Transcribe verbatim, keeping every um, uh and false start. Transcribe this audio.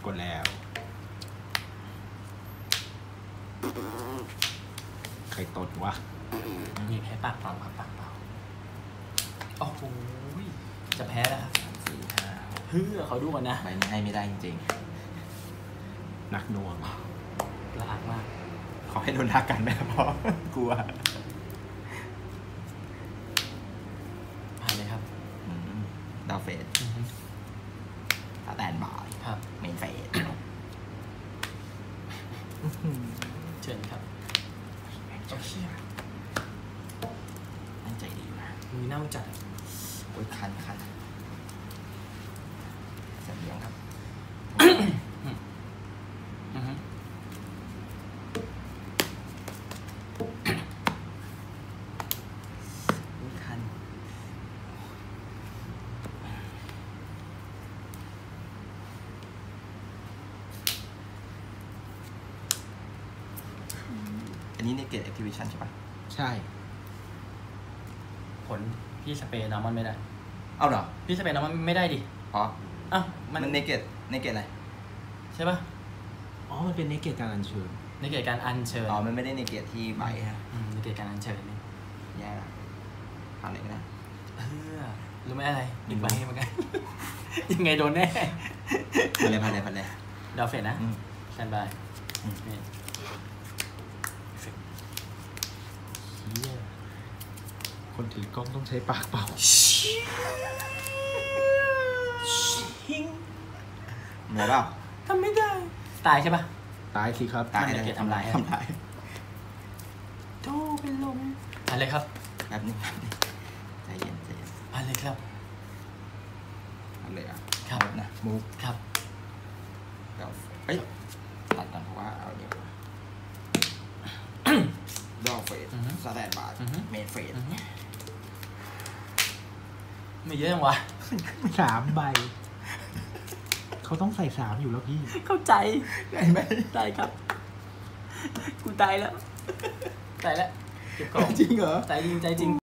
ดแล้วใครตดวะมีแพ้ปากเปล่าครับปากเปล่าโอ้โหจะแพ้แล้วครับสี่ห้าเฮ้ยขอดูก่อนนะใบนี้ให้ไม่ได้จริงๆนักหน่วงละอักมากขอให้โดนทักกันไหมเพราะกลัวผ่านเลยครับดาวเฟสสแตนบายครับเมนเฟสเชิญครับโอเคตั้งใจดีนะมือหน้าจัดโอ้ยคันคันเสียงเลี้ยงครับคันอันนี้ในเกตแอคทิวิชั่นใช่ปะใช่ผลพี่สเปรย์น้ำมันไม่ได้เอาเหรอพี่สเปรย์น้ำมันไม่ได้ดิอ๋ออ้าวมันในเกตในเกตอะไรใช่ปะอ๋อมันเป็นในเกตการอัญเชิญในเกตการอัญเชิญอ๋อมันไม่ได้ในเกตที่ใบฮะในเกตการอัญเชิญนี่แย่ละทำอะไรกันนะเออรู้ไหมอะไรหนึ่งใบเหมือนกันยังไงโดนแน่พันเลยพันเลยพันเลยดาวเฟสนะแซนบายคนถือกล้องต้องใช้ปากเป่าชิงเหนื่อยเปล่าทำไม่ได้ตายใช่ปะตายสิครับตายเกตทำลายทำลายโธ่เป็นลมอะไรครับแบบนี้ใจเย็นใจเย็นอะไรครับอะไรอ่ะครับนะมูฟครับเดี๋ยวเฮ้ยตัดกันเพราะว่าเอาเนี่ยดอกเฟสสแตนบาร์เมนเฟสไม่เยอะจังวะสามใบเขาต้องใส่สามอยู่แล้วพี่เข้าใจได้ไหมได้ครับกูตายแล้วตายแล้วเก็บของจริงเหรอตายจริงใจจริง